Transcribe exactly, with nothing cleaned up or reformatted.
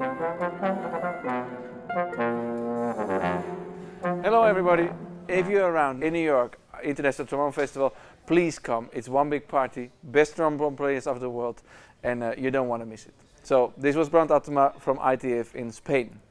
Hello everybody, if you're around in New York, International Trombone Festival, please come. It's one big party, best trombone players of the world, and uh, you don't want to miss it. So this was Brand Atema from I T F in Spain.